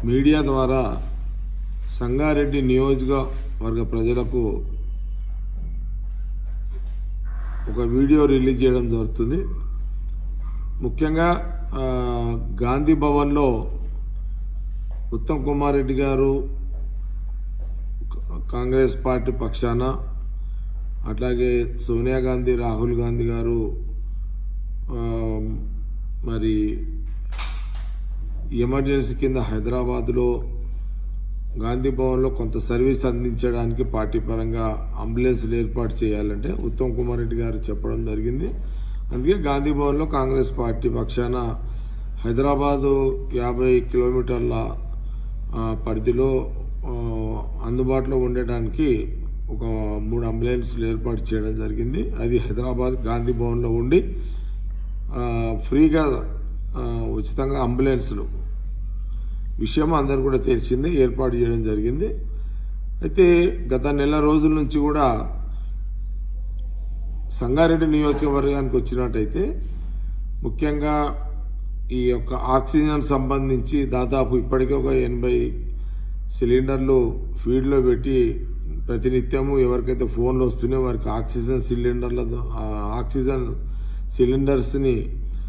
Media ద్వారా సంగారెడ్డి నియోజకవర్గ ప్రజలకు ఒక వీడియో రిలీజ్ చేయడం జరుగుతుంది. ముఖ్యంగా గాంధీ భవన్లో ఉత్తమ్ కుమార్ రెడ్డి గారు కాంగ్రెస్ పార్టీ పక్షాన, అట్లాగే సోనియా గాంధీ, రాహుల్ గాంధీ గారు మరి ఎమర్జెన్సీ కింద హైదరాబాద్లో గాంధీ భవన్లో కొంత సర్వీస్ అందించడానికి పార్టీ పరంగా అంబులెన్స్లు ఏర్పాటు చేయాలంటే ఉత్తమ్ కుమార్ రెడ్డి గారు చెప్పడం జరిగింది. అందుకే గాంధీ భవన్లో కాంగ్రెస్ పార్టీ పక్షాన హైదరాబాదు 50 కిలోమీటర్ల పరిధిలో అందుబాటులో ఉండడానికి ఒక 3 అంబులెన్స్లు ఏర్పాటు చేయడం జరిగింది. అది హైదరాబాద్ గాంధీ భవన్లో ఉండి ఫ్రీగా ఉచితంగా అంబులెన్స్లు విషయం అందరు కూడా తెలిసిందే ఏర్పాటు చేయడం జరిగింది. అయితే గత నెల రోజుల నుంచి కూడా సంగారెడ్డి నియోజకవర్గానికి వచ్చినట్టయితే ముఖ్యంగా ఈ యొక్క ఆక్సిజన్ సంబంధించి దాదాపు ఇప్పటికే ఒక 80 సిలిండర్లు ఫీల్డ్లో పెట్టి ప్రతినిత్యము ఎవరికైతే ఫోన్లు వస్తున్నాయో వారికి ఆక్సిజన్ సిలిండర్స్ని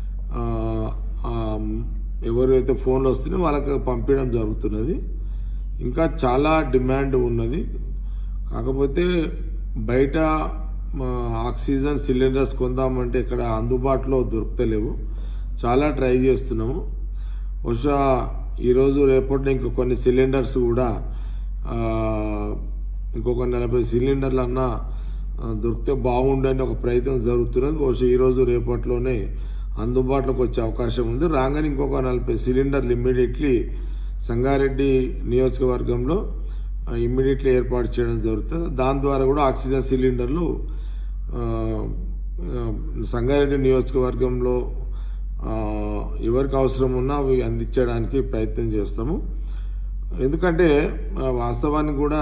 ఎవరైతే ఫోన్లు వస్తున్నాయో వాళ్ళకి పంపించడం జరుగుతున్నది. ఇంకా చాలా డిమాండ్ ఉన్నది. కాకపోతే బయట ఆక్సిజన్ సిలిండర్స్ కొందామంటే ఇక్కడ అందుబాటులో దొరుకుతలేవు. చాలా ట్రై చేస్తున్నాము. బహుశా ఈరోజు రేపటి ఇంకో కొన్ని సిలిండర్స్ కూడా ఇంకొక 40 సిలిండర్లు అన్నా దొరికితే బాగుండని ఒక ప్రయత్నం జరుగుతున్నది. బహుశా ఈరోజు రేపట్లోనే అందుబాటులోకి వచ్చే అవకాశం ఉంది. రాగానే ఇంకొక 40 సిలిండర్లు ఇమ్మీడియట్లీ సంగారెడ్డి నియోజకవర్గంలో ఇమ్మీడియట్లీ ఏర్పాటు చేయడం జరుగుతుంది. దాని ద్వారా కూడా ఆక్సిజన్ సిలిండర్లు సంగారెడ్డి నియోజకవర్గంలో ఎవరికి అవసరం ఉన్నా అవి అందించడానికి ప్రయత్నం చేస్తాము. ఎందుకంటే వాస్తవానికి కూడా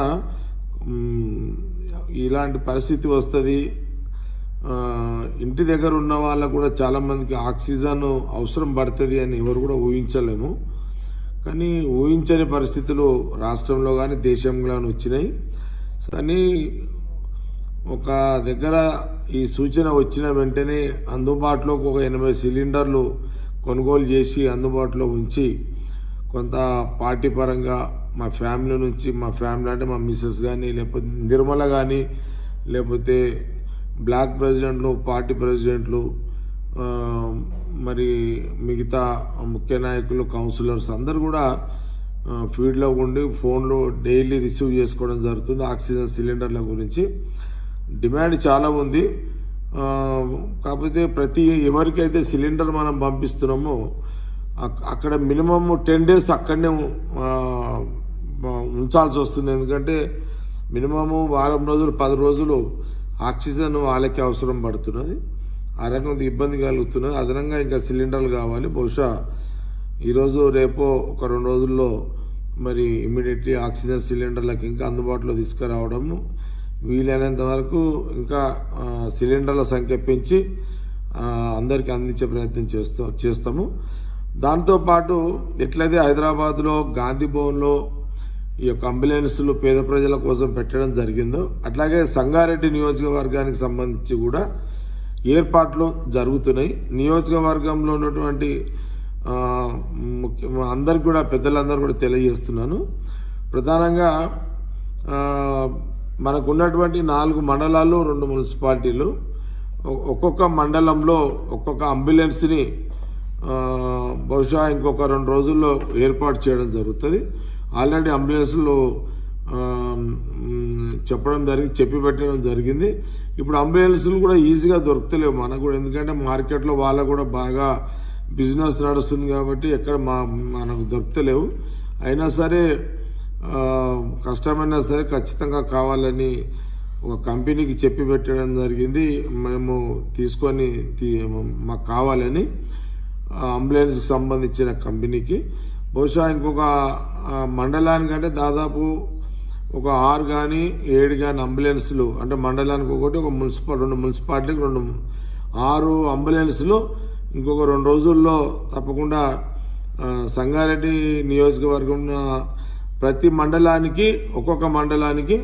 ఇలాంటి పరిస్థితి వస్తుంది. ఇంటి దగ్గర ఉన్న వాళ్ళకు కూడా చాలా మందికి ఆక్సిజన్ అవసరం పడుతుంది అని ఎవరు కూడా ఊహించలేము. కానీ ఊహించని పరిస్థితులు రాష్ట్రంలో కానీ దేశంలో కానీ వచ్చినాయి. కానీ ఒక దగ్గర ఈ సూచన వచ్చిన వెంటనే అందుబాటులోకి ఒక 80 సిలిండర్లు కొనుగోలు చేసి అందుబాటులో ఉంచి కొంత పార్టీ పరంగా మా ఫ్యామిలీ నుంచి, మా ఫ్యామిలీ అంటే మా మిస్సెస్ కానీ, లేకపోతే నిర్మల కానీ, లేకపోతే బ్లాక్ ప్రెసిడెంట్లు, పార్టీ ప్రెసిడెంట్లు, మరి మిగతా ముఖ్య నాయకులు, కౌన్సిలర్స్ అందరు కూడా ఫీల్డ్లో ఉండి ఫోన్లో డైలీ రిసీవ్ చేసుకోవడం జరుగుతుంది. ఆక్సిజన్ సిలిండర్ల గురించి డిమాండ్ చాలా ఉంది. కాకపోతే ఎవరికైతే సిలిండర్ మనం పంపిస్తున్నామో అక్కడ మినిమం 10 డేస్ అక్కడనే ఉంచాల్సి వస్తుంది. ఎందుకంటే మినిమము వారం రోజులు, 10 రోజులు ఆక్సిజన్ వాళ్ళకి అవసరం పడుతున్నది. ఆ రకంగా ఇబ్బంది కలుగుతున్నది. అదనంగా ఇంకా సిలిండర్లు కావాలి. బహుశా ఈరోజు రేపో ఒక 2 రోజుల్లో మరి ఇమ్మీడియట్లీ ఆక్సిజన్ సిలిండర్లకు ఇంకా అందుబాటులో తీసుకురావడము, వీలైనంత వరకు ఇంకా సిలిండర్ల సంఖ్య పెంచి అందరికీ అందించే ప్రయత్నం చేస్తాము. దాంతోపాటు ఎట్లయితే హైదరాబాద్లో గాంధీ భవన్లో ఈ యొక్క అంబులెన్సులు పేద ప్రజల కోసం పెట్టడం జరిగిందో అట్లాగే సంగారెడ్డి నియోజకవర్గానికి సంబంధించి కూడా ఏర్పాట్లు జరుగుతున్నాయి. నియోజకవర్గంలో ఉన్నటువంటి అందరికి కూడా, పెద్దలందరూ కూడా తెలియజేస్తున్నాను. ప్రధానంగా మనకు ఉన్నటువంటి 4 మండలాలు, 2 మున్సిపాలిటీలు, ఒక్కొక్క మండలంలో ఒక్కొక్క అంబులెన్స్ని బహుశా ఇంకొక 2 రోజుల్లో ఏర్పాటు చేయడం జరుగుతుంది. ఆల్రెడీ అంబులెన్స్లు చెప్పి పెట్టడం జరిగింది. ఇప్పుడు అంబులెన్స్లు కూడా ఈజీగా దొరుకుతలేవు మనకు కూడా. ఎందుకంటే మార్కెట్లో వాళ్ళకు కూడా బాగా బిజినెస్ నడుస్తుంది కాబట్టి ఎక్కడ మనకు దొరుకుతలేవు. అయినా సరే కష్టమైనా సరే ఖచ్చితంగా కావాలని ఒక కంపెనీకి చెప్పి పెట్టడం జరిగింది. మేము తీసుకొని మాకు కావాలని అంబులెన్స్కి సంబంధించిన కంపెనీకి. బహుశా ఇంకొక మండలానికంటే దాదాపు ఒక 6 కానీ 7 కానీ అంబులెన్స్లు, అంటే మండలానికి ఒకటి, ఒక 2 మున్సిపాలిటీకి 6 అంబులెన్స్లు ఇంకొక 2 రోజుల్లో తప్పకుండా సంగారెడ్డి నియోజకవర్గం ప్రతి మండలానికి ఒక్కొక్క మండలానికి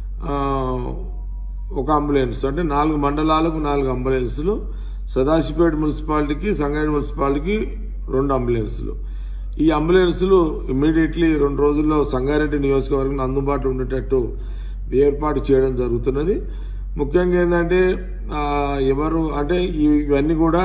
ఒక అంబులెన్స్, అంటే 4 మండలాలకు 4 అంబులెన్సులు, సదాశివపేట మున్సిపాలిటీకి సంగారెడ్డి మున్సిపాలిటీకి 2 అంబులెన్సులు. ఈ అంబులెన్సులు ఇమ్మీడియట్లీ 2 రోజుల్లో సంగారెడ్డి నియోజకవర్గం అందుబాటులో ఉండేటట్టు ఏర్పాటు చేయడం జరుగుతున్నది. ముఖ్యంగా ఏంటంటే ఎవరు అంటే ఇవన్నీ కూడా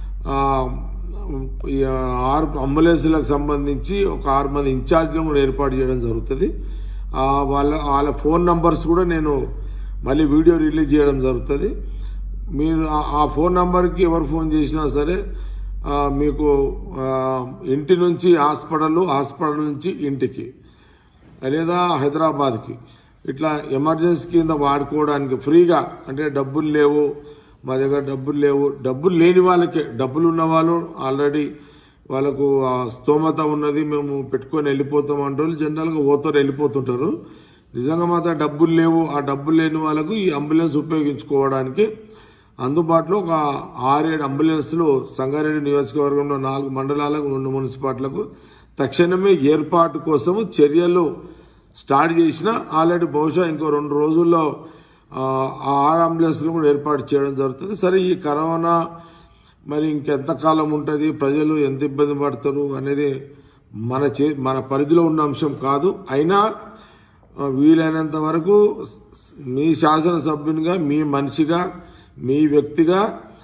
6 అంబులెన్సులకు సంబంధించి ఒక 6 మంది ఇన్ఛార్జ్లను కూడా ఏర్పాటు చేయడం జరుగుతుంది. వాళ్ళ ఫోన్ నంబర్స్ కూడా నేను మళ్ళీ వీడియో రిలీజ్ చేయడం జరుగుతుంది. మీరు ఆ ఫోన్ నంబర్కి ఎవరు ఫోన్ చేసినా సరే మీకు ఇంటి నుంచి హాస్పిటల్ నుంచి ఇంటికి లేదా హైదరాబాద్కి ఇట్లా ఎమర్జెన్సీ కింద వాడుకోవడానికి ఫ్రీగా, అంటే డబ్బులు లేవు మా దగ్గర, డబ్బులు లేని వాళ్ళకే, డబ్బులు ఉన్న వాళ్ళు ఆల్రెడీ వాళ్ళకు స్తోమత ఉన్నది మేము పెట్టుకొని వెళ్ళిపోతాం అంటే జనరల్గా ఓతరు వెళ్ళిపోతుంటారు. నిజంగా మాత్రం డబ్బులు లేవు, ఆ డబ్బులు లేని వాళ్ళకు ఈ అంబులెన్స్ ఉపయోగించుకోవడానికి అందుబాటులో ఒక 6-7 అంబులెన్స్లు సంగారెడ్డి నియోజకవర్గంలో 4 మండలాలకు 2 మున్సిపాలిటీలకు తక్షణమే ఏర్పాటు కోసం చర్యలు స్టార్ట్ చేసిన. ఆల్రెడీ బహుశా ఇంకో 2 రోజుల్లో 6 అంబులెన్స్లు కూడా ఏర్పాటు చేయడం జరుగుతుంది. సరే, ఈ కరోనా మరి ఇంకెంతకాలం ఉంటుంది, ప్రజలు ఎంత ఇబ్బంది పడతారు అనేది మన పరిధిలో ఉన్న అంశం కాదు. అయినా వీలైనంత వరకు మీ శాసనసభ్యునిగా, మీ మనిషిగా, మీ వ్యక్తిగా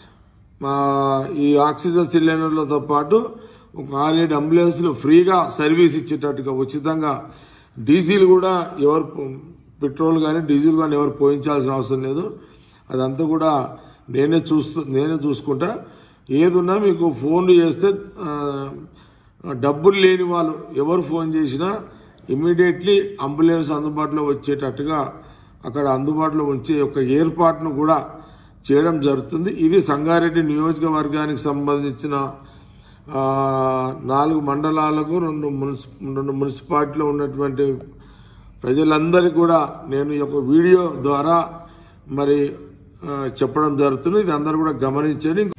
ఈ ఆక్సిజన్ సిలిండర్లతో పాటు ఒక 6-7 అంబులెన్స్లు ఫ్రీగా సర్వీస్ ఇచ్చేటట్టుగా ఉచితంగా, డీజిల్ కూడా ఎవరు పెట్రోల్ కానీ డీజిల్ కానీ ఎవరు పోయించాల్సిన అవసరం లేదు. అదంతా కూడా నేనే చూసుకుంటా. ఏదున్నా మీకు ఫోన్లు చేస్తే డబ్బులు లేని వాళ్ళు ఎవరు ఫోన్ చేసినా ఇమ్మీడియట్లీ అంబులెన్స్ అందుబాటులో వచ్చేటట్టుగా అక్కడ అందుబాటులో ఉంచే ఒక ఏర్పాటును కూడా చేయడం జరుగుతుంది. ఇది సంగారెడ్డి నియోజకవర్గానికి సంబంధించిన 4 మండలాలకు 2 మున్సిపాలిటీలో ఉన్నటువంటి ప్రజలందరికీ కూడా నేను ఈ యొక్క వీడియో ద్వారా మరి చెప్పడం జరుగుతుంది. ఇది అందరూ కూడా గమనించండి.